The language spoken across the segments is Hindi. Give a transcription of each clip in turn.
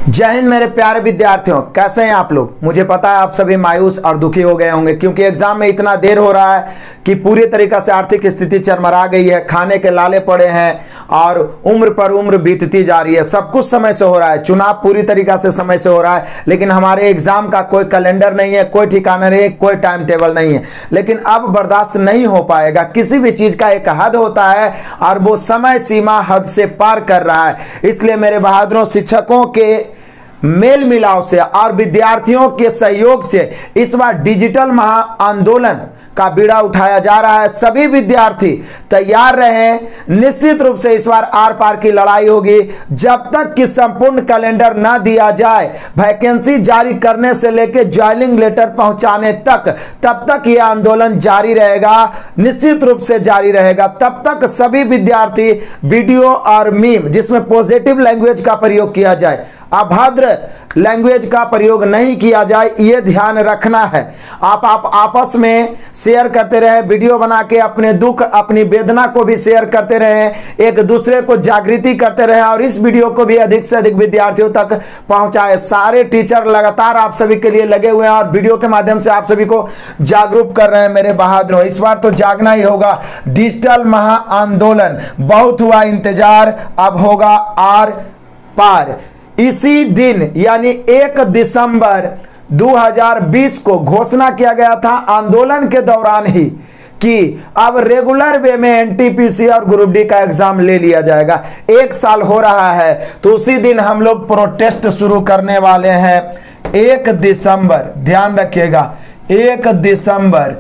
जय हिंद मेरे प्यारे विद्यार्थियों, कैसे हैं आप लोग। मुझे पता है आप सभी मायूस और दुखी हो गए होंगे क्योंकि एग्जाम में इतना देर हो रहा है कि पूरी तरीके से आर्थिक स्थिति चरमरा गई है, खाने के लाले पड़े हैं और उम्र पर उम्र बीतती जा रही है। सब कुछ समय से हो रहा है, चुनाव पूरी तरीके से समय से हो रहा है, लेकिन हमारे एग्जाम का कोई कैलेंडर नहीं है, कोई ठिकाना नहीं है, कोई टाइम टेबल नहीं है। लेकिन अब बर्दाश्त नहीं हो पाएगा, किसी भी चीज का एक हद होता है और वो समय सीमा हद से पार कर रहा है। इसलिए मेरे बहादुरों, शिक्षकों के मेल मिलाव से और विद्यार्थियों के सहयोग से इस बार डिजिटल महा आंदोलन का बीड़ा उठाया जा रहा है। सभी विद्यार्थी तैयार रहें, निश्चित रूप से इस बार आर पार की लड़ाई होगी। जब तक कि संपूर्ण कैलेंडर ना दिया जाए, वैकेंसी जारी करने से लेकर ज्वाइनिंग लेटर पहुंचाने तक, तब तक यह आंदोलन जारी रहेगा, निश्चित रूप से जारी रहेगा। तब तक सभी विद्यार्थी वीडियो और मीम जिसमें पॉजिटिव लैंग्वेज का प्रयोग किया जाए, अभद्र लैंग्वेज का प्रयोग नहीं किया जाए, ये ध्यान रखना है। आप आपस में शेयर करते रहे, वीडियो बना के अपने दुख अपनी वेदना को भी शेयर करते रहे, एक दूसरे को जागृति करते रहे और इस वीडियो को भी अधिक से अधिक विद्यार्थियों तक पहुंचाए। सारे टीचर लगातार आप सभी के लिए लगे हुए हैं और वीडियो के माध्यम से आप सभी को जागरूक कर रहे हैं। मेरे बहादुरों, इस बार तो जागना ही होगा। डिजिटल महा आंदोलन, बहुत हुआ इंतजार, अब होगा आर पार। इसी दिन यानी 1 दिसंबर 2020 को घोषणा किया गया था आंदोलन के दौरान ही कि अब रेगुलर वे में एनटीपीसी और ग्रुप डी का एग्जाम ले लिया जाएगा। 1 साल हो रहा है तो उसी दिन हम लोग प्रोटेस्ट शुरू करने वाले हैं। 1 दिसंबर, ध्यान रखिएगा, 1 दिसंबर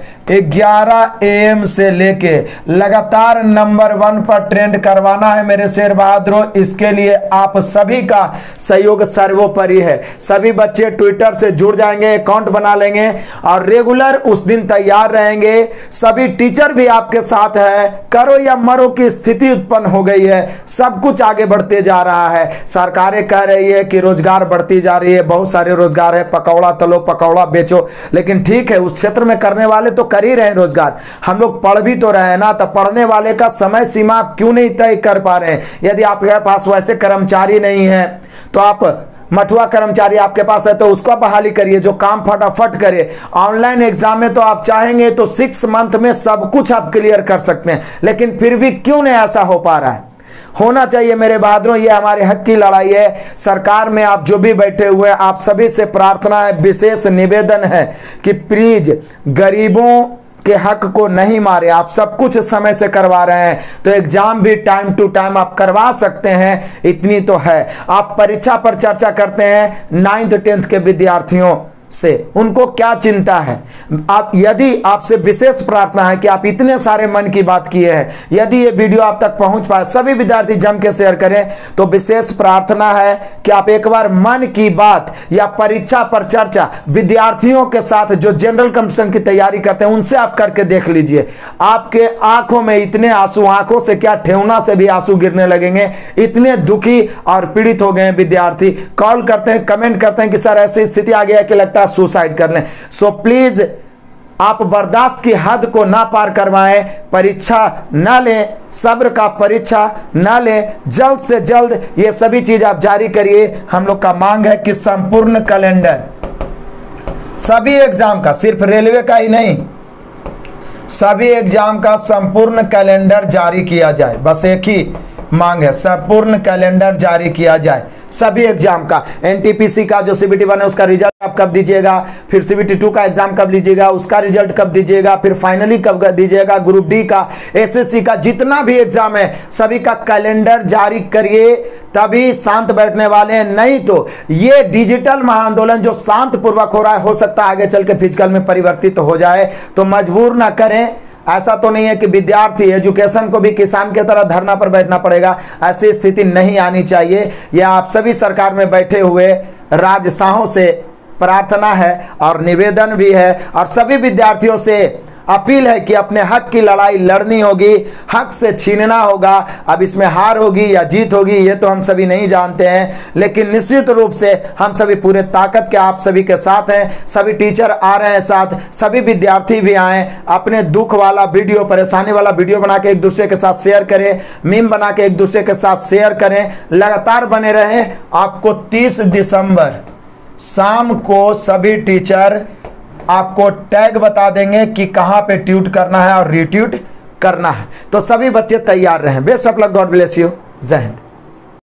11 AM से लेके लगातार नंबर 1 पर ट्रेंड करवाना है मेरे शेर बहादुरों। इसके लिए आप सभी का सहयोग सर्वोपरि है। सभी बच्चे ट्विटर से जुड़ जाएंगे, अकाउंट बना लेंगे और रेगुलर उस दिन तैयार रहेंगे। सभी टीचर भी आपके साथ है। करो या मरो की स्थिति उत्पन्न हो गई है, सब कुछ आगे बढ़ते जा रहा है। सरकारें कह रही है कि रोजगार बढ़ती जा रही है, बहुत सारे रोजगार है, पकौड़ा तलो पकौड़ा बेचो, लेकिन ठीक है उस क्षेत्र में करने वाले तो कर ही रहे हैं रोजगार। हम लोग पढ़ भी तो रहे हैं ना, तो पढ़ने वाले का समय सीमा आप क्यों नहीं तय कर पा रहे हैं। यदि आपके पास वैसे कर्मचारी नहीं है तो आप मठुआ कर्मचारी आपके पास है तो उसका बहाली करिए जो काम फटाफट करे। ऑनलाइन एग्जाम में तो आप चाहेंगे तो 6 मंथ में सब कुछ आप क्लियर कर सकते हैं, लेकिन फिर भी क्यों नहीं ऐसा हो पा रहा है। होना चाहिए मेरे बहादुरों, ये हमारे हक की लड़ाई है। सरकार में आप जो भी बैठे हुए हैं, आप सभी से प्रार्थना है, विशेष निवेदन है कि प्लीज गरीबों के हक को नहीं मारे। आप सब कुछ समय से करवा रहे हैं तो एग्जाम भी टाइम टू टाइम आप करवा सकते हैं, इतनी तो है। आप परीक्षा पर चर्चा करते हैं 9th 10th के विद्यार्थियों से, उनको क्या चिंता है। आप यदि आपसे विशेष प्रार्थना है कि आप इतने सारे मन की बात किए हैं, यदि ये वीडियो आप तक पहुंच पाए, सभी विद्यार्थी जम के शेयर करें, तो विशेष प्रार्थना है कि आप एक बार मन की बात या परीक्षा पर चर्चा विद्यार्थियों के साथ जो जनरल कमीशन की तैयारी करते हैं उनसे आप करके देख लीजिए। आपके आंखों में इतने आंसू, आंखों से क्या ठेहुना से भी आंसू गिरने लगेंगे। इतने दुखी और पीड़ित हो गए विद्यार्थी, कॉल करते हैं, कमेंट करते हैं कि सर ऐसी स्थिति आ गया कि लगता सुसाइड कर लें। सो प्लीज आप बर्दाश्त की हद को ना पार करवाएं, परीक्षा ना लें, सब्र का परीक्षा ना लें, जल्द से जल्द ये सभी चीज आप जारी करिए। हम लोग का मांग है कि संपूर्ण कैलेंडर सभी एग्जाम का, सिर्फ रेलवे का ही नहीं, सभी एग्जाम का संपूर्ण कैलेंडर जारी किया जाए। बस एक ही मांग है, संपूर्ण कैलेंडर जारी किया जाए सभी एग्जाम का। एनटीपीसी का जो सीबीटी 1 है उसका रिजल्ट आप कब दीजिएगा, फिर सीबीटी 2 का एग्जाम कब लीजिएगा, उसका रिजल्ट कब दीजिएगा, फिर फाइनली कब दीजिएगा, ग्रुप डी का, एसएससी का, जितना भी एग्जाम है सभी का कैलेंडर जारी करिए, तभी शांत बैठने वाले हैं। नहीं तो ये डिजिटल महाआंदोलन जो शांत पूर्वक हो रहा है, हो सकता है आगे चल के फिजिकल में परिवर्तित हो जाए, तो मजबूर ना करें। ऐसा तो नहीं है कि विद्यार्थी एजुकेशन को भी किसान की तरह धरना पर बैठना पड़ेगा, ऐसी स्थिति नहीं आनी चाहिए। यह आप सभी सरकार में बैठे हुए राजशाहों से प्रार्थना है और निवेदन भी है और सभी विद्यार्थियों से अपील है कि अपने हक की लड़ाई लड़नी होगी, हक से छीनना होगा। अब इसमें हार होगी या जीत होगी ये तो हम सभी नहीं जानते हैं, लेकिन निश्चित रूप से हम सभी पूरे ताकत के आप सभी के साथ हैं। सभी टीचर आ रहे हैं साथ, सभी विद्यार्थी भी आए। अपने दुख वाला वीडियो, परेशानी वाला वीडियो बना के एक दूसरे के साथ शेयर करें, मीम बना के एक दूसरे के साथ शेयर करें, लगातार बने रहें। आपको 30 दिसंबर शाम को सभी टीचर आपको टैग बता देंगे कि कहां पे ट्वीट करना है और रीट्वीट करना है, तो सभी बच्चे तैयार रहें। Best of luck, god bless you, जय हिंद।